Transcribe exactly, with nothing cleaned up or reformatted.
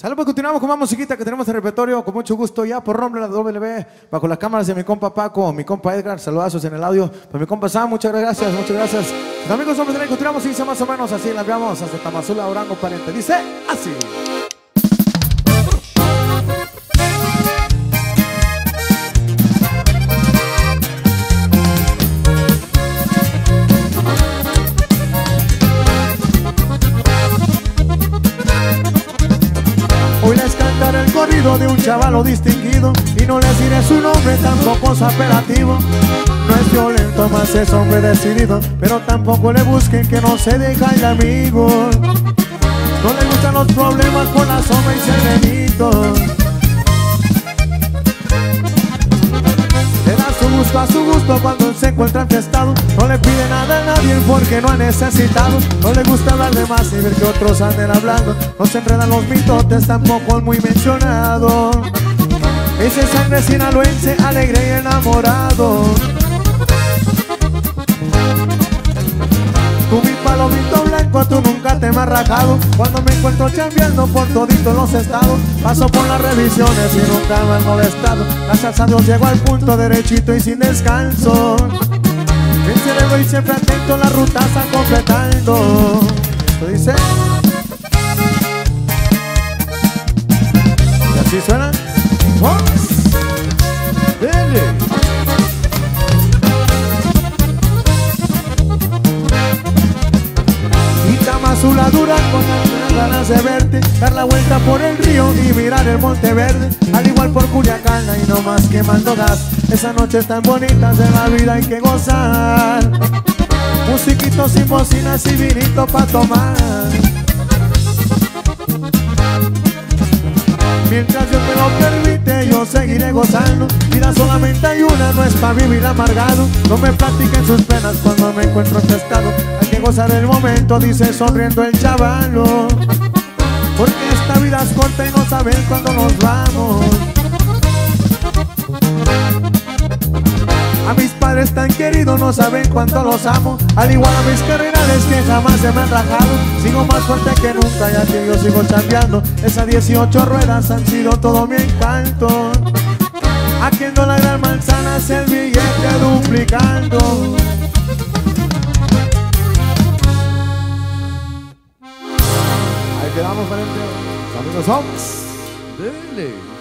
Salud, pues continuamos con más musiquita que tenemos en el repertorio, con mucho gusto ya por nombre de la W, bajo las cámaras de mi compa Paco, mi compa Edgar, saludazos en el audio, pues mi compa Sam, muchas gracias, muchas gracias. Sus amigos hombres de la continuamos y dice más o menos así, la enviamos hasta Tamazula, Durango, pariente, dice así. Hoy les cantaré el corrido de un chavalo distinguido y no les diré su nombre, tampoco su apelativo. No es violento, más es hombre decidido, pero tampoco le busquen que no se deja el amigo. No le gustan los problemas con la sombra y serenito. Le da su gusto a su gusto cuando se encuentra enfiestado. No le pide nada a nadie porque no ha necesitado. No le gusta hablar de más y ver que otros anden hablando. No se enredan los mitotes, tampoco es muy mencionado. Ese sangre sinaloense, alegre y enamorado. Tú mi palomito blanco, tú nunca te me has rajado. Cuando me encuentro chambeando por toditos los estados, paso por las revisiones y nunca me han molestado. Gracias a Dios llego al punto derechito y sin descanso. El cerebro y siempre atento, la ruta está completando. ¿Esto dice? ¿Y así suena? ¡Vamos! ¡Dele! Tamazula, Durango, con las ganas de verte, dar la vuelta por el río y mirar el Monte Verde, al igual por Culiacán y no más quemando gas. Esas noches tan bonitas de la vida hay que gozar. Musiquitos sin bocinas y vinito pa' tomar. Mientras Dios me lo permite, yo seguiré gozando. Vida solamente hay una, no es pa' vivir amargado. No me platiquen sus penas cuando me encuentro estado. Hay que gozar el momento, dice sonriendo el chavalo. Porque esta vida es corta y no saben cuándo nos vamos. A mis padres tan queridos no saben cuánto los amo. Al igual a mis cardenales que jamás se me han rajado. Sigo más fuerte que nunca, ya que yo sigo chambeando. Esas dieciocho ruedas han sido todo mi encanto. Haciendo la gran manzana es el billete duplicando. Ahí quedamos, frente. Amigos, vamos. Dele.